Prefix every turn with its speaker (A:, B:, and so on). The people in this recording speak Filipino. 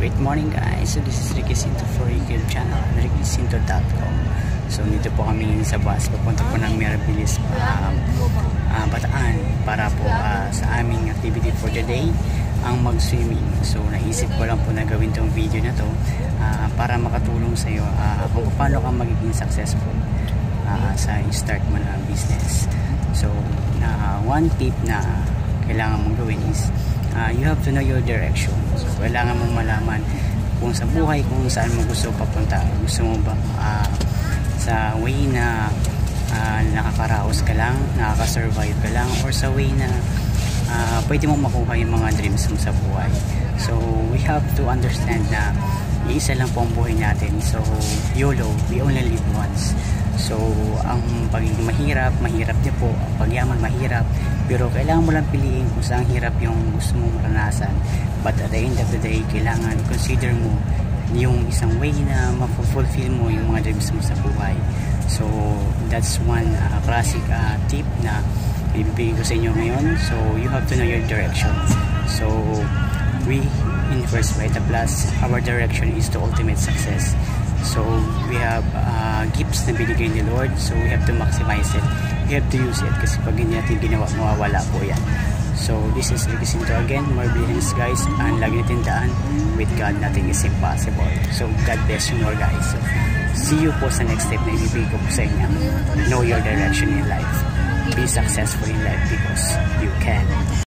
A: Great morning guys, so this is Ricky Cinto for YouTube channel, rickycinto.com. So dito po kami sa bus, papunta po ng Mirabilis, Bataan para po sa aming activity for the day, ang mag-swimming. So naisip ko lang po na gawin tong video na to para makatulong sa iyo kung paano ka magiging successful sa start mo na business. So one tip na kailangan mong gawin is you have to know your direction. So kailangan mong malaman kung sa buhay, kung saan mo gusto papunta. Gusto mo ba sa way na nakakaraos ka lang, nakaka-survive ka lang, or sa way na pwede mo makuha yung mga dreams mo sa buhay. So we have to understand na isa lang po ang buhay natin. So YOLO, we only live once. So ang pagiging mahirap din po, pagyaman mahirap, pero kailangan mo lang piliin kung saan hirap yung gusto mong maranasan. But at the end of the day, kailangan i-consider mo yung isang way na ma-fulfill mo yung mga dreams mo sa buhay. So that's one classic tip na ibibigay ko sa inyo ngayon. So you have to know your direction. So we in First Vita Plus, our direction is to ultimate success. So we have gifts na binigay ni Lord, so we have to maximize it, we have to use it, kasi pag hindi natin ginawa, mawawala po yan. So this is Ricky Cinto again, more blessings guys, and lagi natin daan, with God nothing is impossible. So God bless you more guys. So, see you po sa next step na ibibigay ko po sa inyo. Know your direction in life, be successful in life because you can.